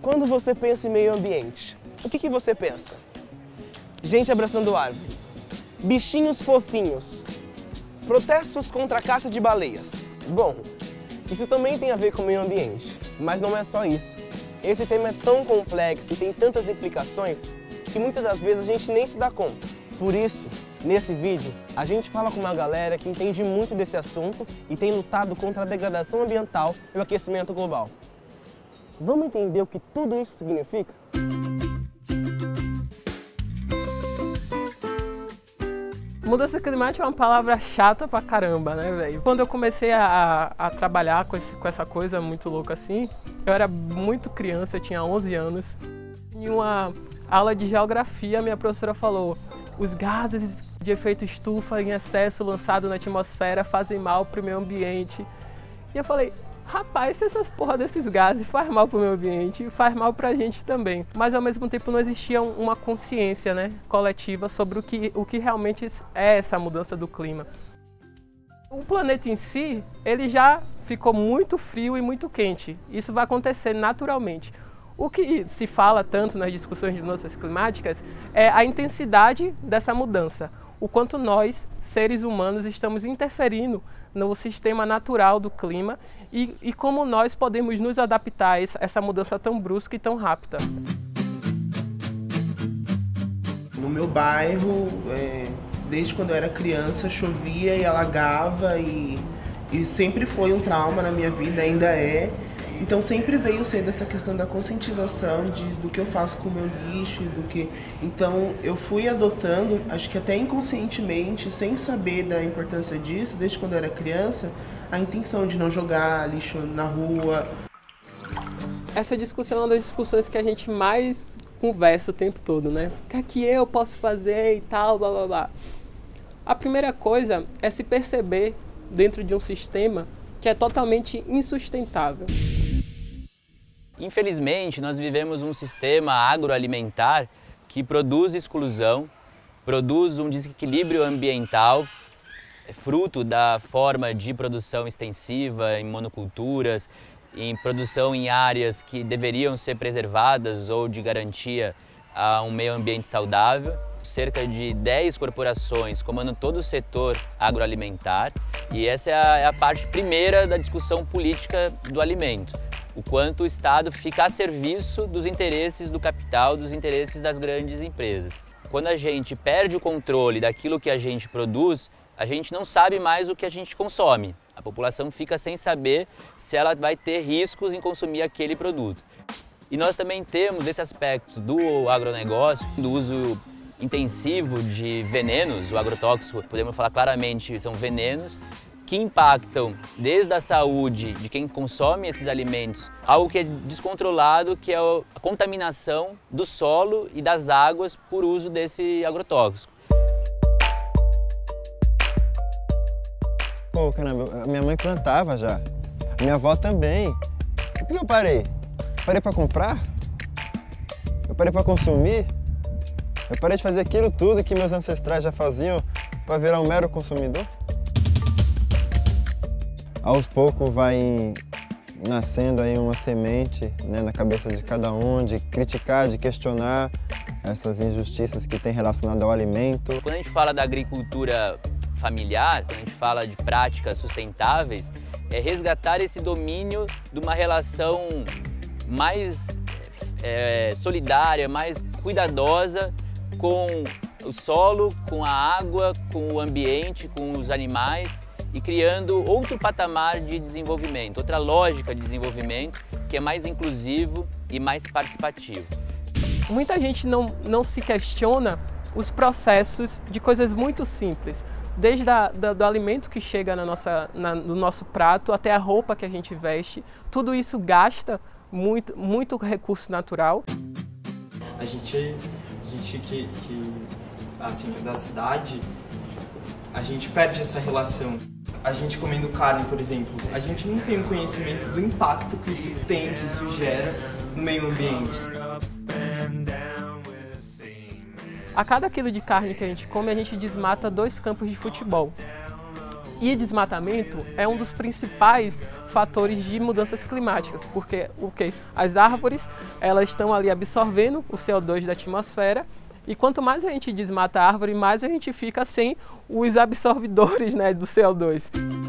Quando você pensa em meio ambiente, o que você pensa? Gente abraçando árvore, bichinhos fofinhos, protestos contra a caça de baleias. Bom, isso também tem a ver com o meio ambiente, mas não é só isso. Esse tema é tão complexo e tem tantas implicações que muitas das vezes a gente nem se dá conta. Por isso, nesse vídeo, a gente fala com uma galera que entende muito desse assunto e tem lutado contra a degradação ambiental e o aquecimento global. Vamos entender o que tudo isso significa? Mudança climática é uma palavra chata pra caramba, né, velho? Quando eu comecei a trabalhar com essa coisa muito louca assim, eu era muito criança, eu tinha 11 anos. Em uma aula de geografia, minha professora falou: os gases de efeito estufa em excesso lançados na atmosfera fazem mal pro meio ambiente. E eu falei: rapaz, se essas porra desses gases faz mal pro meio ambiente, faz mal pra gente também. Mas ao mesmo tempo não existia uma consciência, né, coletiva sobre o que realmente é essa mudança do clima. O planeta em si, ele já ficou muito frio e muito quente. Isso vai acontecer naturalmente. O que se fala tanto nas discussões de mudanças climáticas é a intensidade dessa mudança. O quanto nós, seres humanos, estamos interferindo no sistema natural do clima e como nós podemos nos adaptar a essa mudança tão brusca e tão rápida. No meu bairro, desde quando eu era criança, chovia e alagava e sempre foi um trauma na minha vida, ainda é. Então sempre veio sendo essa questão da conscientização do que eu faço com o meu lixo, Então eu fui adotando, acho que até inconscientemente, sem saber da importância disso, desde quando eu era criança, a intenção de não jogar lixo na rua. Essa discussão é uma das discussões que a gente mais conversa o tempo todo, né? O que é que eu posso fazer e tal, blá blá blá. A primeira coisa é se perceber dentro de um sistema que é totalmente insustentável. Infelizmente, nós vivemos um sistema agroalimentar que produz exclusão, produz um desequilíbrio ambiental, fruto da forma de produção extensiva em monoculturas, em produção em áreas que deveriam ser preservadas ou de garantia a um meio ambiente saudável. Cerca de 10 corporações comandam todo o setor agroalimentar e essa é a parte primeira da discussão política do alimento. O quanto o Estado fica a serviço dos interesses do capital, dos interesses das grandes empresas. Quando a gente perde o controle daquilo que a gente produz, a gente não sabe mais o que a gente consome. A população fica sem saber se ela vai ter riscos em consumir aquele produto. E nós também temos esse aspecto do agronegócio, do uso intensivo de venenos, o agrotóxico, podemos falar claramente, são venenos que impactam desde a saúde de quem consome esses alimentos, algo que é descontrolado, que é a contaminação do solo e das águas por uso desse agrotóxico. Pô, caramba, minha mãe plantava já, minha avó também. Por que eu parei? Parei para comprar? Eu parei para consumir? Eu parei de fazer aquilo tudo que meus ancestrais já faziam para virar um mero consumidor? Aos poucos vai nascendo aí uma semente, né, na cabeça de cada um, de criticar, de questionar essas injustiças que tem relacionado ao alimento. Quando a gente fala da agricultura familiar, quando a gente fala de práticas sustentáveis, é resgatar esse domínio de uma relação mais solidária, mais cuidadosa com o solo, com a água, com o ambiente, com os animais e criando outro patamar de desenvolvimento, outra lógica de desenvolvimento que é mais inclusivo e mais participativo. Muita gente não se questiona os processos de coisas muito simples, desde do alimento que chega no nosso prato até a roupa que a gente veste, tudo isso gasta muito recurso natural. A gente que assim, da cidade, a gente perde essa relação. A gente comendo carne, por exemplo, a gente não tem o conhecimento do impacto que isso tem, que isso gera no meio ambiente. A cada quilo de carne que a gente come, a gente desmata 2 campos de futebol. E desmatamento é um dos principais fatores de mudanças climáticas, porque as árvores elas estão ali absorvendo o CO2 da atmosfera, e quanto mais a gente desmata a árvore, mais a gente fica sem os absorvidores, né, do CO2.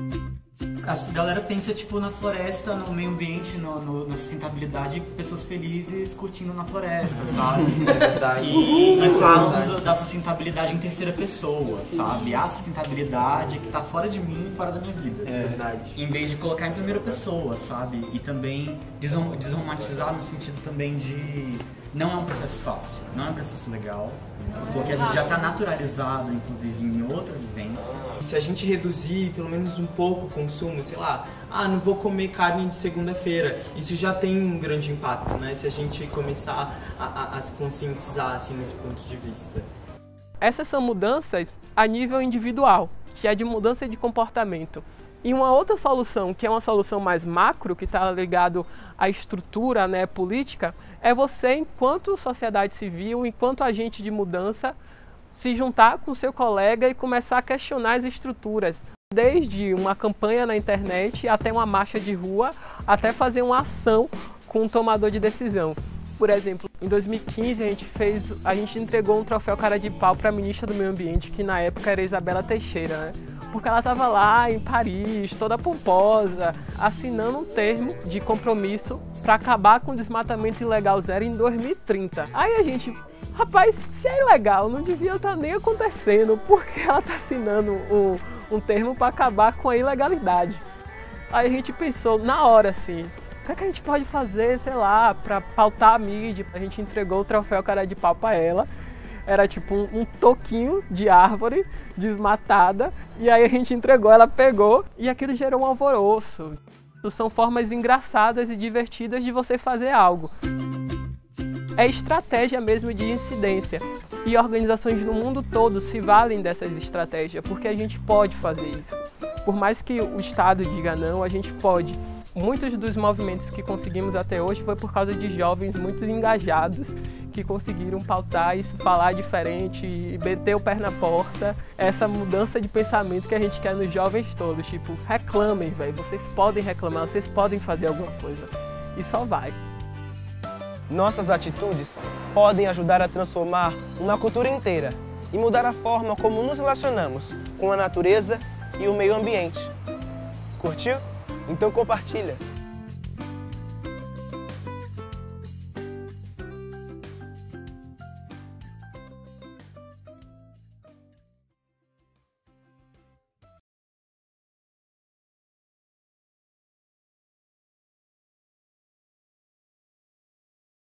A galera pensa tipo na floresta, no meio ambiente, na sustentabilidade, pessoas felizes curtindo na floresta, sabe? É verdade. E falam da sustentabilidade em terceira pessoa, sabe? A sustentabilidade que tá fora de mim e fora da minha vida. É verdade. Em vez de colocar em primeira pessoa, sabe? E também desromantizar no sentido também de não é um processo fácil, não é um processo legal, porque a gente já está naturalizado, inclusive, em outra vivência. Se a gente reduzir pelo menos um pouco o consumo, sei lá, não vou comer carne de segunda-feira, isso já tem um grande impacto, né? Se a gente começar a se conscientizar assim nesse ponto de vista. Essas são mudanças a nível individual, que é de mudança de comportamento. E uma outra solução, que é uma solução mais macro, que está ligado à estrutura, né, política, é você, enquanto sociedade civil, enquanto agente de mudança, se juntar com o seu colega e começar a questionar as estruturas. Desde uma campanha na internet, até uma marcha de rua, até fazer uma ação com um tomador de decisão. Por exemplo, em 2015 a gente entregou um troféu cara de pau para a ministra do Meio Ambiente, que na época era Isabela Teixeira, né? Porque ela estava lá em Paris, toda pomposa, assinando um termo de compromisso para acabar com o desmatamento ilegal zero em 2030. Aí a gente, rapaz, se é ilegal, não devia estar nem acontecendo, porque ela está assinando um termo para acabar com a ilegalidade. Aí a gente pensou na hora assim, o que a gente pode fazer, sei lá, para pautar a mídia? A gente entregou o troféu cara de pau para ela. Era tipo um toquinho de árvore desmatada, e aí a gente entregou, ela pegou, e aquilo gerou um alvoroço. São formas engraçadas e divertidas de você fazer algo. É estratégia mesmo de incidência, e organizações no mundo todo se valem dessas estratégias, porque a gente pode fazer isso. Por mais que o Estado diga não, a gente pode. Muitos dos movimentos que conseguimos até hoje foi por causa de jovens muito engajados, que conseguiram pautar e falar diferente e meter o pé na porta. Essa mudança de pensamento que a gente quer nos jovens todos, tipo, reclamem, velho, vocês podem reclamar, vocês podem fazer alguma coisa. E só vai. Nossas atitudes podem ajudar a transformar uma cultura inteira e mudar a forma como nos relacionamos com a natureza e o meio ambiente. Curtiu? Então compartilha!